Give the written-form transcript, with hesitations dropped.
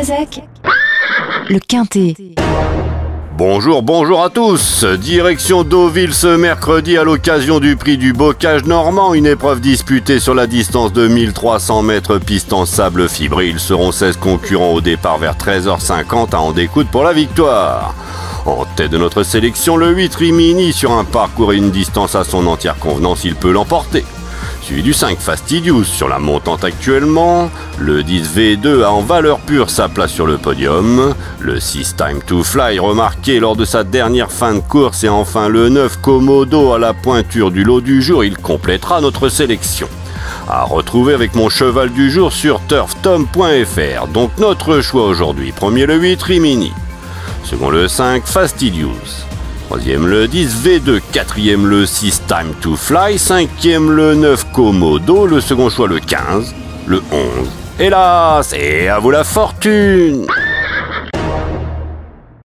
Kazakh, le Quintet. Bonjour à tous. Direction Deauville ce mercredi à l'occasion du prix du bocage normand, une épreuve disputée sur la distance de 1300 mètres piste en sable fibré. Ils seront 16 concurrents au départ vers 13h50 à en découdre pour la victoire. En tête de notre sélection, le 8 Rimini sur un parcours et une distance à son entière convenance, il peut l'emporter. Suivi du 5 Fastidious sur la montante actuellement, le 10 V2 a en valeur pure sa place sur le podium, le 6 Time to Fly remarqué lors de sa dernière fin de course et enfin le 9 Komodo à la pointure du lot du jour, il complétera notre sélection. À retrouver avec mon cheval du jour sur turftom.fr. Donc notre choix aujourd'hui, premier le 8 Rimini, second le 5 Fastidious, troisième le 10 V2, quatrième le 6 Time to Fly, cinquième le 9 Komodo, le second choix le 15, le 11. Hélas, et à vous la fortune!